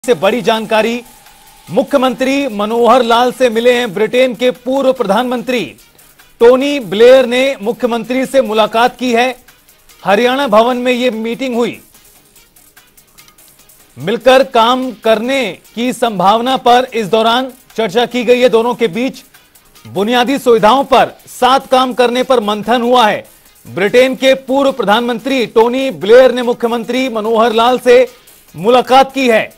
से बड़ी जानकारी। मुख्यमंत्री मनोहर लाल से मिले हैं ब्रिटेन के पूर्व प्रधानमंत्री टोनी ब्लेयर ने मुख्यमंत्री से मुलाकात की है। हरियाणा भवन में यह मीटिंग हुई। मिलकर काम करने की संभावना पर इस दौरान चर्चा की गई है। दोनों के बीच बुनियादी सुविधाओं पर साथ काम करने पर मंथन हुआ है। ब्रिटेन के पूर्व प्रधानमंत्री टोनी ब्लेयर ने मुख्यमंत्री मनोहर लाल से मुलाकात की है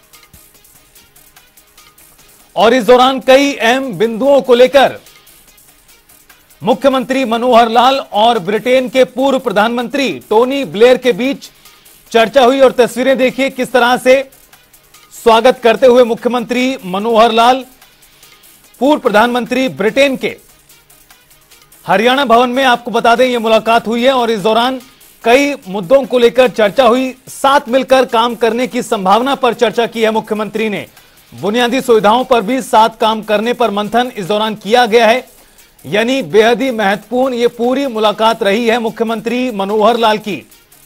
और इस दौरान कई अहम बिंदुओं को लेकर मुख्यमंत्री मनोहर लाल और ब्रिटेन के पूर्व प्रधानमंत्री टोनी ब्लेयर के बीच चर्चा हुई। और तस्वीरें देखिए किस तरह से स्वागत करते हुए मुख्यमंत्री मनोहर लाल पूर्व प्रधानमंत्री ब्रिटेन के हरियाणा भवन में, आपको बता दें, यह मुलाकात हुई है और इस दौरान कई मुद्दों को लेकर चर्चा हुई। साथ मिलकर काम करने की संभावना पर चर्चा की है मुख्यमंत्री ने। बुनियादी सुविधाओं पर भी साथ काम करने पर मंथन इस दौरान किया गया है। यानी बेहद ही महत्वपूर्ण ये पूरी मुलाकात रही है मुख्यमंत्री मनोहर लाल की।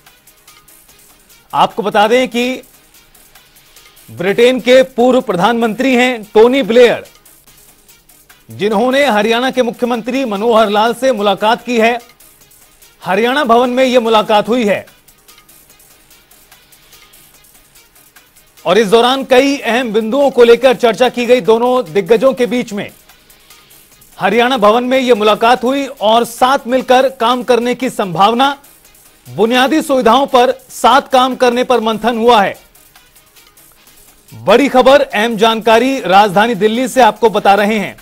आपको बता दें कि ब्रिटेन के पूर्व प्रधानमंत्री हैं टोनी ब्लेयर, जिन्होंने हरियाणा के मुख्यमंत्री मनोहर लाल से मुलाकात की है। हरियाणा भवन में यह मुलाकात हुई है और इस दौरान कई अहम बिंदुओं को लेकर चर्चा की गई दोनों दिग्गजों के बीच में। हरियाणा भवन में यह मुलाकात हुई और साथ मिलकर काम करने की संभावना, बुनियादी सुविधाओं पर साथ काम करने पर मंथन हुआ है। बड़ी खबर, अहम जानकारी राजधानी दिल्ली से आपको बता रहे हैं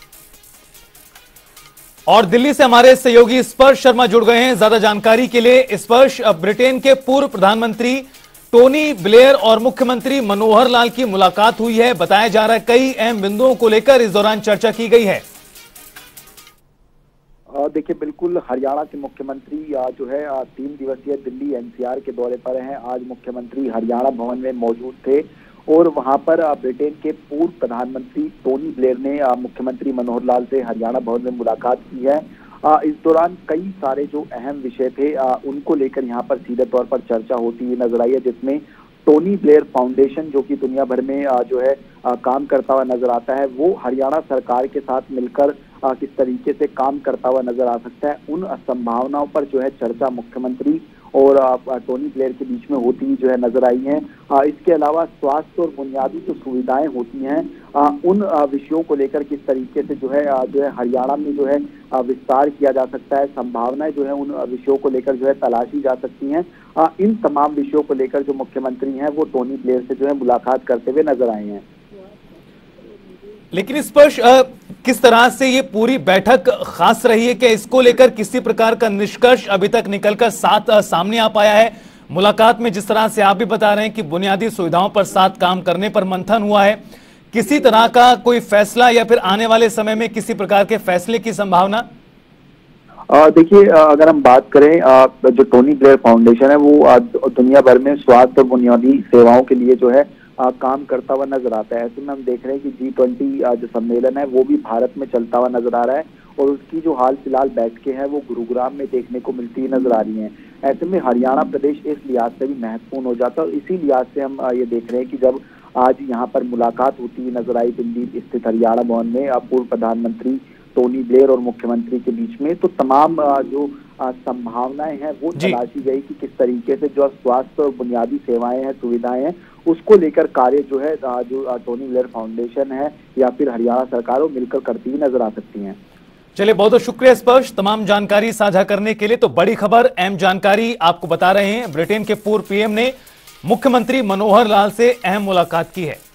और दिल्ली से हमारे सहयोगी स्पर्श शर्मा जुड़ गए हैं ज्यादा जानकारी के लिए। स्पर्श, ब्रिटेन के पूर्व प्रधानमंत्री टोनी ब्लेयर और मुख्यमंत्री मनोहर लाल की मुलाकात हुई है। बताया जा रहा है कई अहम बिंदुओं को लेकर इस दौरान चर्चा की गई है। देखिए, बिल्कुल हरियाणा के मुख्यमंत्री जो है 3 दिवसीय दिल्ली एनसीआर के दौरे पर हैं। आज मुख्यमंत्री हरियाणा भवन में मौजूद थे और वहां पर ब्रिटेन के पूर्व प्रधानमंत्री टोनी ब्लेयर ने मुख्यमंत्री मनोहर लाल से हरियाणा भवन में मुलाकात की है। इस दौरान कई सारे जो अहम विषय थे उनको लेकर यहाँ पर सीधे तौर पर चर्चा होती हुई नजर आई है, जिसमें टोनी ब्लेयर फाउंडेशन, जो कि दुनिया भर में जो है काम करता हुआ नजर आता है, वो हरियाणा सरकार के साथ मिलकर किस तरीके से काम करता हुआ नजर आ सकता है, उन संभावनाओं पर जो है चर्चा मुख्यमंत्री और टोनी ब्लेयर के बीच में होती हुई जो है नजर आई है। इसके अलावा स्वास्थ्य और बुनियादी जो सुविधाएं होती हैं उन विषयों को लेकर किस तरीके से जो है हरियाणा में जो है विस्तार किया जा सकता है, संभावनाएं जो है उन विषयों को लेकर जो है तलाशी जा सकती हैं। इन तमाम विषयों को लेकर जो मुख्यमंत्री हैं वो टोनी ब्लेयर से जो है मुलाकात करते हुए नजर आए हैं। लेकिन स्पर्श, किस तरह से ये पूरी बैठक खास रही है कि इसको लेकर किसी प्रकार का निष्कर्ष अभी तक निकलकर सामने आ पाया है? मुलाकात में जिस तरह से आप भी बता रहे हैं कि बुनियादी सुविधाओं पर साथ काम करने पर मंथन हुआ है, किसी तरह का कोई फैसला या फिर आने वाले समय में किसी प्रकार के फैसले की संभावना? देखिए, अगर हम बात करें, जो टोनी ब्लेयर फाउंडेशन है वो दुनिया भर में स्वास्थ्य और बुनियादी सेवाओं के लिए जो है काम करता हुआ नजर आता है। ऐसे में हम देख रहे हैं कि G20 जो सम्मेलन है वो भी भारत में चलता हुआ नजर आ रहा है और उसकी जो हाल फिलहाल बैठकें हैं वो गुरुग्राम में देखने को मिलती हुई नजर आ रही हैं। ऐसे में हरियाणा प्रदेश इस लिहाज से भी महत्वपूर्ण हो जाता है और इसी लिहाज से हम ये देख रहे हैं कि जब आज यहाँ पर मुलाकात होती हुई नजर आई दिल्ली स्थित हरियाणा भवन में पूर्व प्रधानमंत्री टोनी ब्लेयर और मुख्यमंत्री के बीच में, तो तमाम जो संभावनाएं हैं वो तलाशी गई कि किस तरीके से जो स्वास्थ्य और बुनियादी सेवाएं हैं, सुविधाएं हैं, उसको लेकर कार्य जो है जो टोनी ब्लेयर फाउंडेशन है या फिर हरियाणा सरकार वो मिलकर करती हुई नजर आ सकती हैं। चलिए, बहुत बहुत शुक्रिया स्पर्श तमाम जानकारी साझा करने के लिए। तो बड़ी खबर, अहम जानकारी आपको बता रहे हैं। ब्रिटेन के पूर्व पीएम ने मुख्यमंत्री मनोहर लाल से अहम मुलाकात की है।